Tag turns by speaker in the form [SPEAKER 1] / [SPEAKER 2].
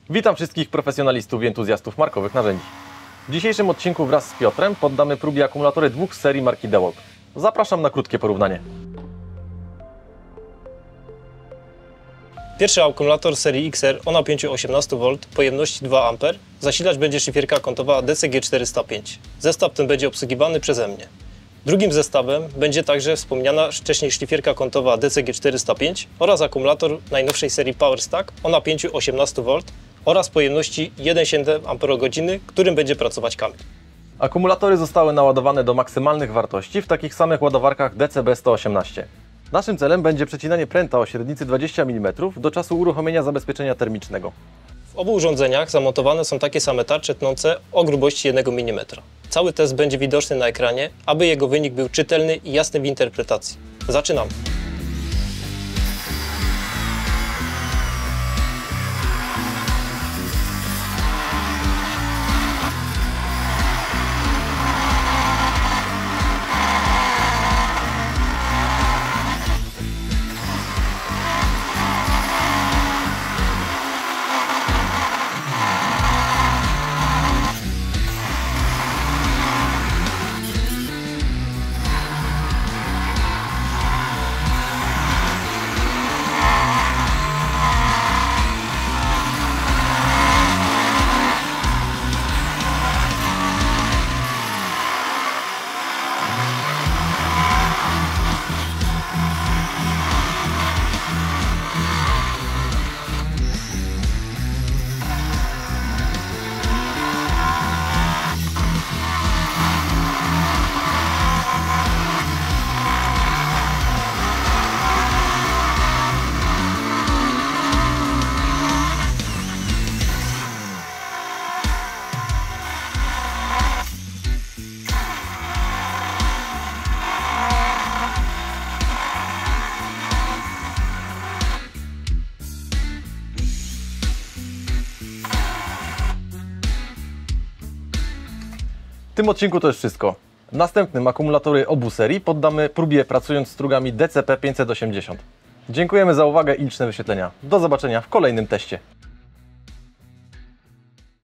[SPEAKER 1] Witam wszystkich profesjonalistów i entuzjastów markowych narzędzi. W dzisiejszym odcinku wraz z Piotrem poddamy próbie akumulatory dwóch z serii marki DeWalt. Zapraszam na krótkie porównanie.
[SPEAKER 2] Pierwszy akumulator serii XR o napięciu 18V, pojemności 2 A. Zasilać będzie szlifierka kątowa DCG405. Zestaw ten będzie obsługiwany przeze mnie. Drugim zestawem będzie także wspomniana wcześniej szlifierka kątowa DCG405 oraz akumulator najnowszej serii PowerStack o napięciu 18V oraz pojemności 1,7 Ah, którym będzie pracować Kamil.
[SPEAKER 1] Akumulatory zostały naładowane do maksymalnych wartości w takich samych ładowarkach DCB118. Naszym celem będzie przecinanie pręta o średnicy 20 mm do czasu uruchomienia zabezpieczenia termicznego.
[SPEAKER 2] W obu urządzeniach zamontowane są takie same tarcze tnące o grubości 1 mm. Cały test będzie widoczny na ekranie, aby jego wynik był czytelny i jasny w interpretacji. Zaczynamy!
[SPEAKER 1] W tym odcinku to już wszystko. W następnym akumulatory obu serii poddamy próbie pracując z strugami DCP580. Dziękujemy za uwagę i liczne wyświetlenia. Do zobaczenia w kolejnym teście.